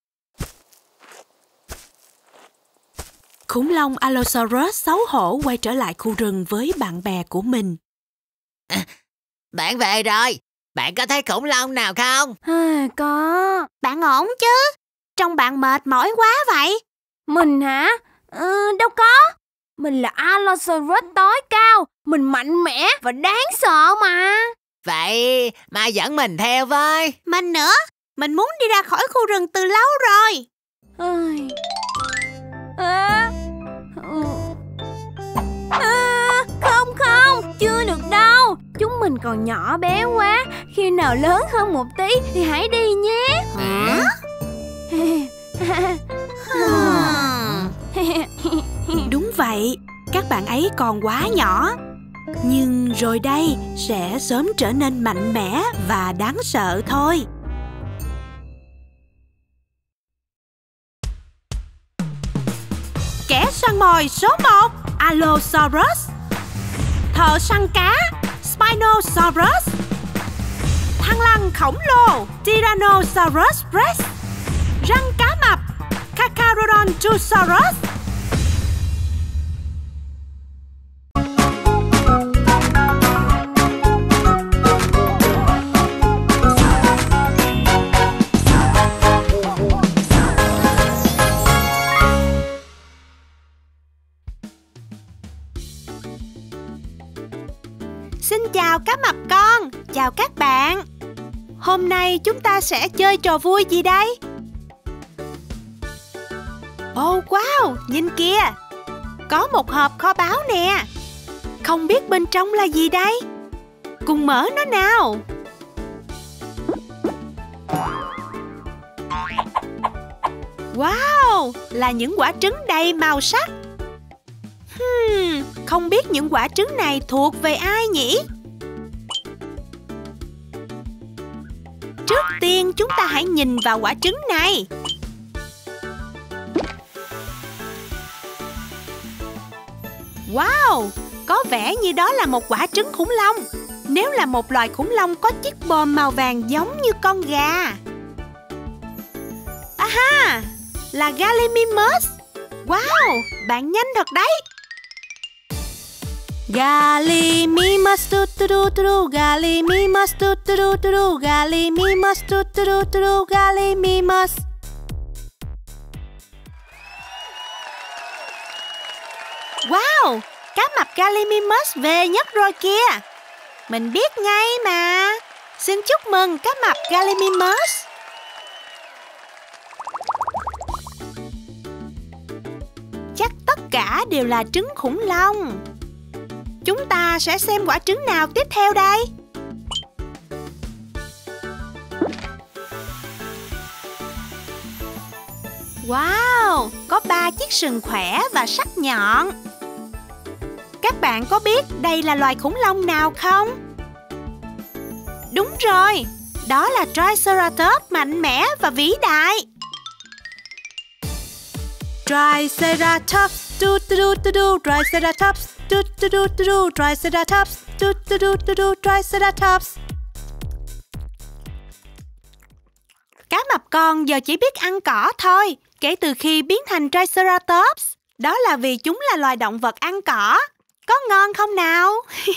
Khủng long Allosaurus xấu hổ quay trở lại khu rừng với bạn bè của mình. À, bạn về rồi. Bạn có thấy khủng long nào không? À, có. Bạn ổn chứ? Trông bạn mệt mỏi quá vậy. Mình hả? Ừ, đâu có. Mình là Allosaurus tối cao. Mình mạnh mẽ và đáng sợ mà. Vậy mà dẫn mình theo với. Mình nữa. Mình muốn đi ra khỏi khu rừng từ lâu rồi. Ôi. À, à, không không, chưa được đâu. Chúng mình còn nhỏ bé quá. Khi nào lớn hơn một tí thì hãy đi nhé. Hả? Đúng vậy, các bạn ấy còn quá nhỏ. Nhưng rồi đây sẽ sớm trở nên mạnh mẽ và đáng sợ thôi. Kẻ săn mồi số một, Allosaurus. Thợ săn cá, Spinosaurus. Thằn lằn khổng lồ, Tyrannosaurus Rex. Răng cá mập, Carcharodontosaurus. Xin chào cá mập con, chào các bạn. Hôm nay chúng ta sẽ chơi trò vui gì đây? Oh wow, nhìn kìa. Có một hộp kho báu nè. Không biết bên trong là gì đây? Cùng mở nó nào. Wow, là những quả trứng đầy màu sắc. Hmm, không biết những quả trứng này thuộc về ai nhỉ? Trước tiên chúng ta hãy nhìn vào quả trứng này. Wow, có vẻ như đó là một quả trứng khủng long. Nếu là một loài khủng long có chiếc bờm màu vàng giống như con gà. Aha, là Gallimimus. Wow, bạn nhanh thật đấy. Gallimimus tu tu tu tu, Gallimimus tu tu tu tu, Gallimimus tu tu tu tu, Gallimimus. Wow, cá mập Gallimimus về nhất rồi kìa. Mình biết ngay mà. Xin chúc mừng cá mập Gallimimus. Chắc tất cả đều là trứng khủng long. Chúng ta sẽ xem quả trứng nào tiếp theo đây. Wow, có ba chiếc sừng khỏe và sắc nhọn. Các bạn có biết đây là loài khủng long nào không? Đúng rồi, đó là Triceratops mạnh mẽ và vĩ đại. Triceratops, tu tu tu tu, Triceratops, tu tu tu tu, Triceratops, tu tu tu tu, Triceratops. Cá mập con giờ chỉ biết ăn cỏ thôi, kể từ khi biến thành Triceratops. Đó là vì chúng là loài động vật ăn cỏ. Có ngon không nào?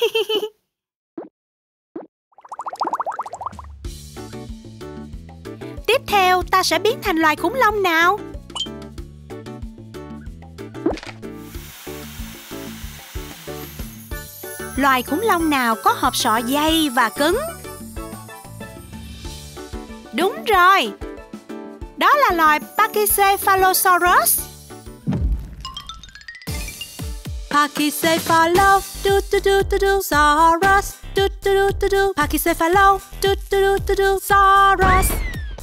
Tiếp theo ta sẽ biến thành loài khủng long nào? Loài khủng long nào có hộp sọ dày và cứng? Đúng rồi, đó là loài Pachycephalosaurus. Pachycephalo, tu tu tu tu tu, saurus, tu tu tu tu tu, Pachycephalo, tu tu tu tu tu, saurus.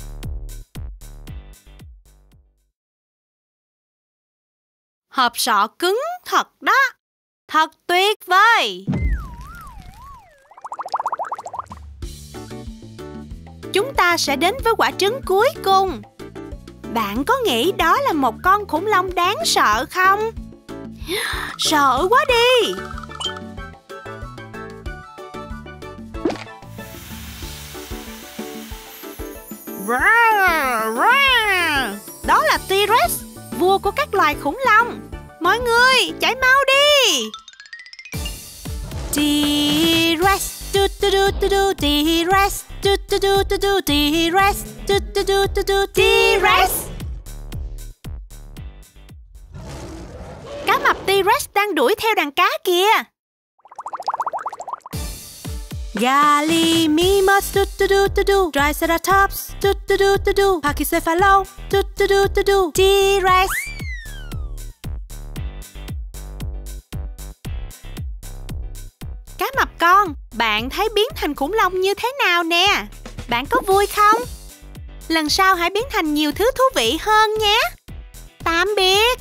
Hộp sọ cứng thật đó, thật tuyệt vời. Chúng ta sẽ đến với quả trứng cuối cùng. Bạn có nghĩ đó là một con khủng long đáng sợ không? Sợ quá đi. Đó là T-Rex, vua của các loài khủng long. Mọi người chạy mau đi. T-Rex, tu tu tu tu tu, T-Rex, tu tu tu tu tu, T-Rex, tu tu tu tu tu, T-Rex. Cá mập T-Rex đang đuổi theo đàn cá kìa. Gallimimus, tu tu tu tu tu, Triceratops, tu tu tu tu tu, Pachycephalo, tu tu tu tu tu, T-Rex. Cá mập con, bạn thấy biến thành khủng long như thế nào nè? Bạn có vui không? Lần sau hãy biến thành nhiều thứ thú vị hơn nhé. Tạm biệt.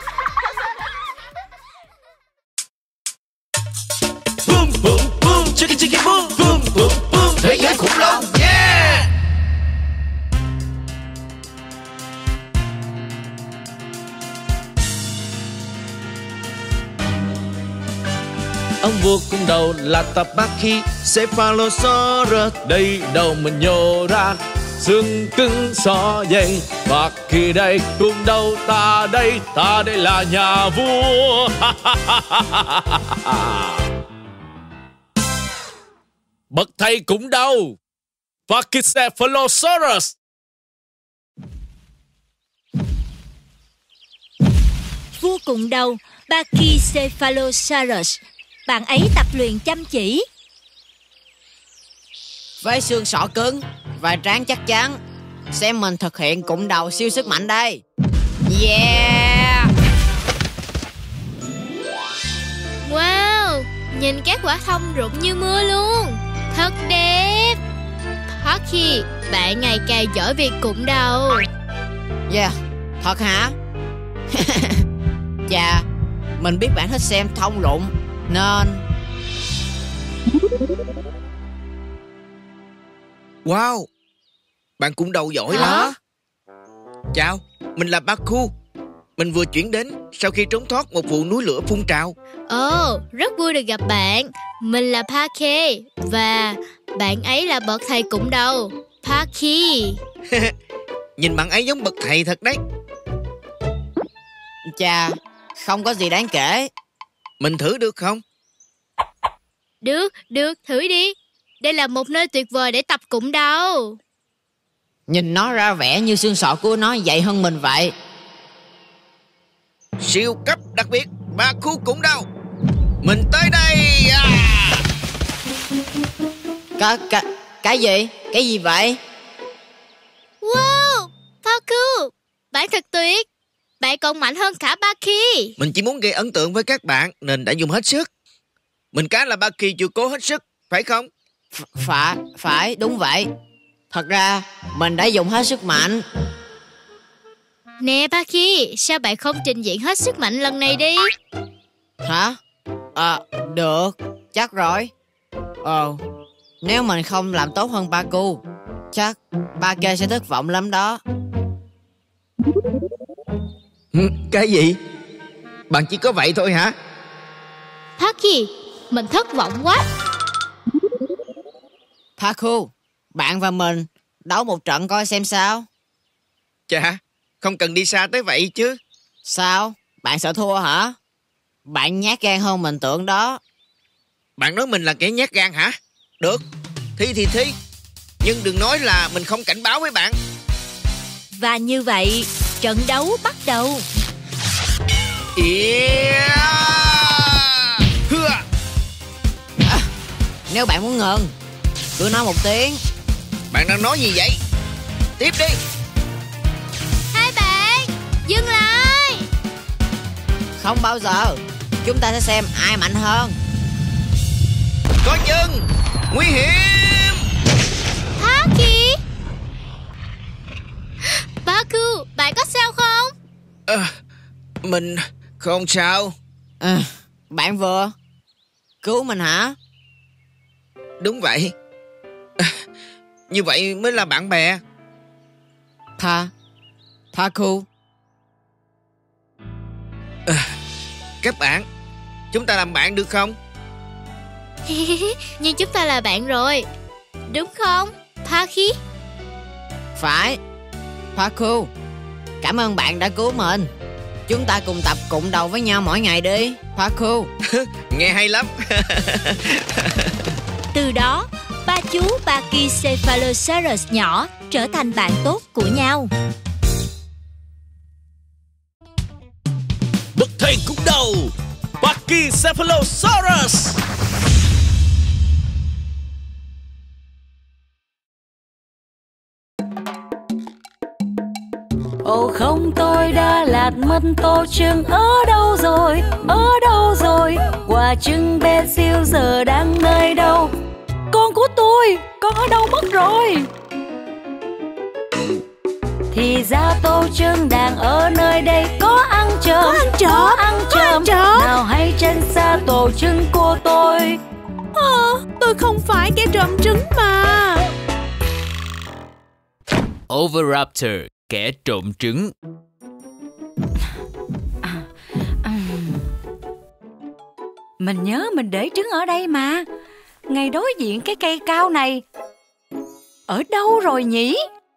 Boom boom boom, chicken chicken boom boom boom boom. Thế giới khủng long, yeah. Ông vua cung đầu là tập Pachycephalosaurus. Đây đầu mình nhô ra, xương cứng xỏ dày. Và khi đây cung đầu ta đây, ta đây là nhà vua. Bậc thầy cũng đầu Pachycephalosaurus. Vua cụm đầu Pachycephalosaurus. Bạn ấy tập luyện chăm chỉ, với xương sọ cứng và trán chắc chắn. Xem mình thực hiện cụm đầu siêu sức mạnh đây. Yeah! Wow, nhìn các quả thông rụng như mưa luôn. Thật đẹp. Parky, bạn ngày càng giỏi việc cụm đầu. Yeah, thật hả? Chà, mình biết bạn thích xem thông rụng nên... Wow, bạn cũng đầu giỏi lắm. Chào, mình là Baku. Mình vừa chuyển đến sau khi trốn thoát một vụ núi lửa phun trào. Ồ, oh, rất vui được gặp bạn. Mình là Parky và bạn ấy là bậc thầy cụm đầu, Parky. Nhìn bạn ấy giống bậc thầy thật đấy. Chà, không có gì đáng kể. Mình thử được không? Được, được, thử đi. Đây là một nơi tuyệt vời để tập cụm đầu. Nhìn nó ra vẻ như xương sọ của nó dày hơn mình vậy. Siêu cấp đặc biệt, Baku cụm đầu. Mình tới đây. À! Cái, cái, cái gì? Cái gì vậy? Wow, Baku, bạn thật tuyệt. Bạn còn mạnh hơn cả Parky. Mình chỉ muốn gây ấn tượng với các bạn nên đã dùng hết sức. Mình cá là Parky chưa cố hết sức, phải không? Ph- phải, phải, đúng vậy. Thật ra, mình đã dùng hết sức mạnh. Nè Parky, sao bạn không trình diễn hết sức mạnh lần này đi? Hả? À, được, chắc rồi. Ồ, nếu mình không làm tốt hơn Baku, chắc Parky sẽ thất vọng lắm đó. Cái gì? Bạn chỉ có vậy thôi hả? Parky, mình thất vọng quá. Baku, bạn và mình đấu một trận coi xem sao. Chà, không cần đi xa tới vậy chứ. Sao? Bạn sợ thua hả? Bạn nhát gan hơn mình tưởng đó. Bạn nói mình là kẻ nhát gan hả? Được, thi thì thi. Nhưng đừng nói là mình không cảnh báo với bạn. Và như vậy, trận đấu bắt đầu. Yeah! À, nếu bạn muốn ngừng, cứ nói một tiếng. Bạn đang nói gì vậy? Tiếp đi. Hai bạn, dừng lại. Không bao giờ. Chúng ta sẽ xem ai mạnh hơn. Có chân. Nguy hiểm. Parky. Baku, bạn có sao không? À, mình không sao. À, bạn vừa cứu mình hả? Đúng vậy. À, như vậy mới là bạn bè. Pa Baku. À, các bạn, chúng ta làm bạn được không? Nhưng chúng ta là bạn rồi, đúng không, Parky? Phải. Baku, cảm ơn bạn đã cứu mình. Chúng ta cùng tập cụm đầu với nhau mỗi ngày đi, Baku. Nghe hay lắm. Từ đó, ba chú Pachycephalosaurus nhỏ trở thành bạn tốt của nhau. Bậc thầy cụm đầu, Pachycephalosaurus. Ồ không, tôi đã lạc mất tô trưng. Ở đâu rồi, ở đâu rồi? Quả trứng bé xíu giờ đang nơi đâu? Con của tôi, con ở đâu mất rồi? Thì ra tô trưng đang ở nơi đây. Có ăn trộm, có ăn trộm, có ăn trộm. Nào hãy tránh xa tổ trứng của tôi. À, tôi không phải kẻ trộm trứng mà. Oviraptor, kẻ trộm trứng. À, à, mình nhớ mình để trứng ở đây mà. Ngay đối diện cái cây cao này. Ở đâu rồi nhỉ?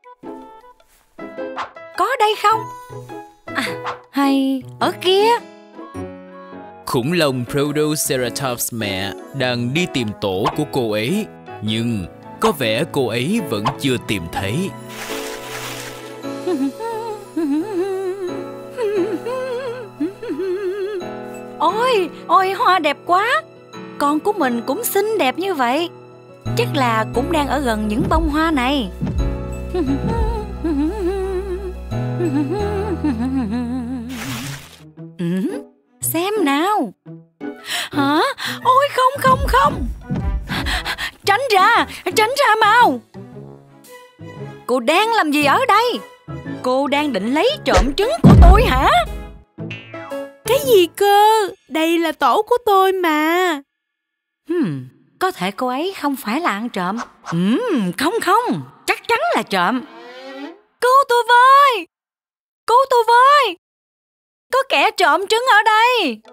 Có đây không? À, hay ở kia? Khủng long Protoceratops mẹ đang đi tìm tổ của cô ấy, nhưng có vẻ cô ấy vẫn chưa tìm thấy. Ôi, ôi hoa đẹp quá. Con của mình cũng xinh đẹp như vậy. Chắc là cũng đang ở gần những bông hoa này. Ừ, xem nào. Hả? Ôi không không không. Tránh ra, tránh ra mau. Cô đang làm gì ở đây? Cô đang định lấy trộm trứng của tôi hả? Cái gì cơ? Đây là tổ của tôi mà. Hmm, có thể cô ấy không phải là ăn trộm. Uhm, không không, chắc chắn là trộm. Cứu tôi với! Cứu tôi với! Có kẻ trộm trứng ở đây.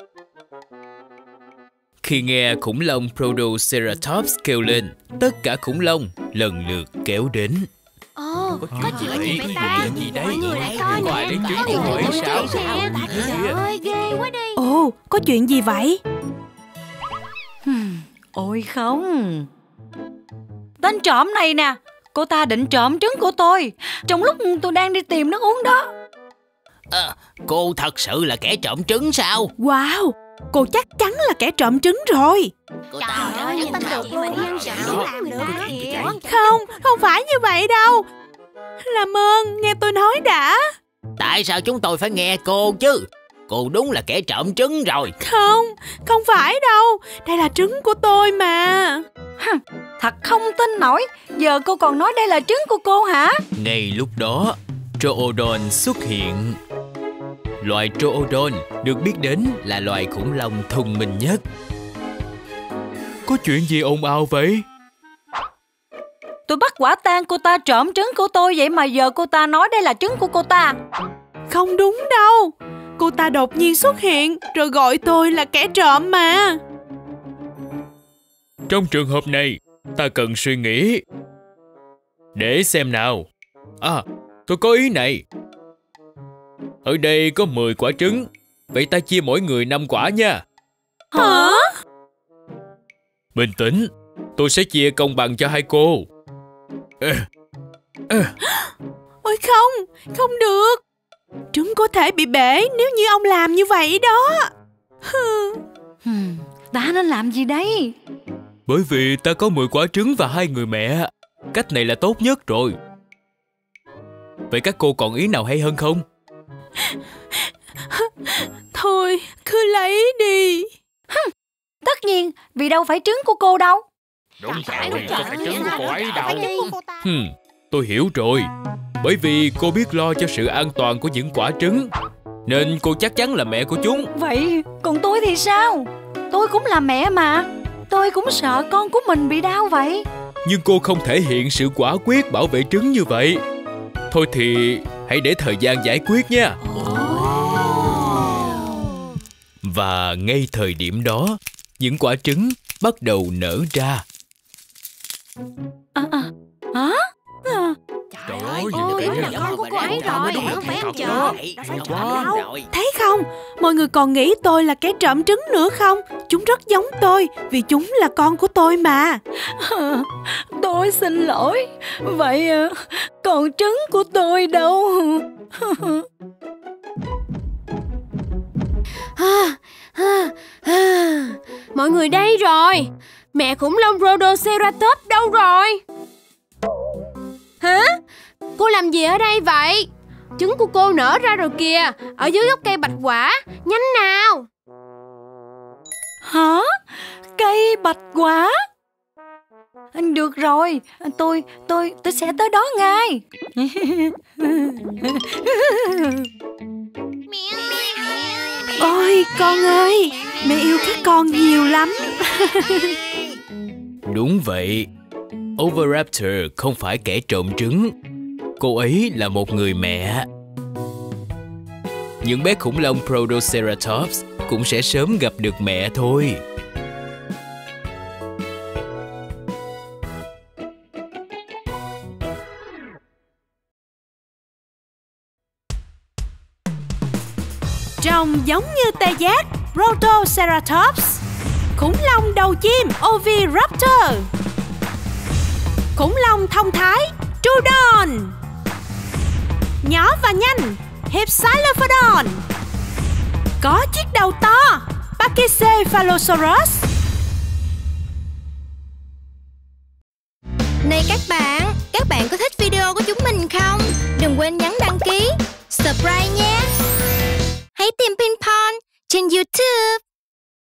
Khi nghe khủng long Protoceratops kêu lên, tất cả khủng long lần lượt kéo đến. Ồ, có có chuyện gì vậy ta? Chuyện gì đây? Mọi người lại coi Có ai lấy trứng của cô ấy sao? Trời ơi, ghê quá đi. Ồ, có chuyện gì vậy? Hmm, ôi không. Tên trộm này nè, cô ta định trộm trứng của tôi trong lúc tôi đang đi tìm nước uống đó. À, cô thật sự là kẻ trộm trứng sao? Wow, cô chắc chắn là kẻ trộm trứng rồi. Trời ơi, nhìn tưởng mình đi ăn trộm làm được kìa. Không, không phải như vậy đâu. Làm ơn, nghe tôi nói đã. Tại sao chúng tôi phải nghe cô chứ? Cô đúng là kẻ trộm trứng rồi. Không, không phải đâu. Đây là trứng của tôi mà. Thật không tin nổi. Giờ cô còn nói đây là trứng của cô hả? Ngay lúc đó, Troodon xuất hiện. Loài Troodon được biết đến là loài khủng long thông minh nhất. Có chuyện gì ồn ào vậy? Tôi bắt quả tang cô ta trộm trứng của tôi, vậy mà giờ cô ta nói đây là trứng của cô ta. Không đúng đâu. Cô ta đột nhiên xuất hiện rồi gọi tôi là kẻ trộm mà. Trong trường hợp này, ta cần suy nghĩ. Để xem nào. À, tôi có ý này. Ở đây có mười quả trứng. Vậy ta chia mỗi người năm quả nha. Hả? Bình tĩnh, tôi sẽ chia công bằng cho hai cô. À, à. Ôi không, không được. Trứng có thể bị bể nếu như ông làm như vậy đó. Hmm, ta nên làm gì đây? Bởi vì ta có mười quả trứng và hai người mẹ. Cách này là tốt nhất rồi. Vậy các cô còn ý nào hay hơn không? Thôi, cứ lấy đi. Tất nhiên, vì đâu phải trứng của cô đâu. Đúng rồi, có phải trứng của cô ấy đâu. Hmm, tôi hiểu rồi. Bởi vì cô biết lo cho sự an toàn của những quả trứng, nên cô chắc chắn là mẹ của chúng. Vậy còn tôi thì sao? Tôi cũng là mẹ mà. Tôi cũng sợ con của mình bị đau vậy. Nhưng cô không thể hiện sự quả quyết bảo vệ trứng như vậy. Thôi thì hãy để thời gian giải quyết nha. Và ngay thời điểm đó, những quả trứng bắt đầu nở ra. À, à, hả? À. Trời ơi, con của cô ấy rồi, không phải ăn trộm. Thấy không, mọi người còn nghĩ tôi là kẻ trộm trứng nữa không? Chúng rất giống tôi, vì chúng là con của tôi mà. Tôi xin lỗi. Vậy còn trứng của tôi đâu? Mọi người đây rồi. Mẹ khủng long Protoceratops đâu rồi? Hả? Cô làm gì ở đây vậy? Trứng của cô nở ra rồi kìa, ở dưới gốc cây bạch quả. Nhanh nào. Hả? Cây bạch quả? Được rồi, tôi, tôi, tôi sẽ tới đó ngay. Ôi con ơi, mẹ yêu các con nhiều lắm. Đúng vậy, Oviraptor không phải kẻ trộm trứng. Cô ấy là một người mẹ. Những bé khủng long Protoceratops cũng sẽ sớm gặp được mẹ thôi. Trông giống như tê giác Protoceratops. Khủng long đầu chim Oviraptor. Khủng long thông thái Troodon. Nhỏ và nhanh Hypsilophodon. Có chiếc đầu to, Pachycephalosaurus. Này các bạn, các bạn có thích video của chúng mình không? Đừng quên nhấn đăng ký, subscribe nhé. Hãy tìm Ping Pong trên YouTube.